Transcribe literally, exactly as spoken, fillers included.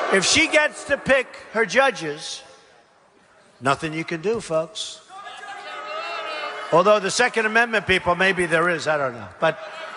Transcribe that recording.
If she gets to pick her judges, nothing you can do, folks. Although the Second Amendment people, maybe there is, I don't know. But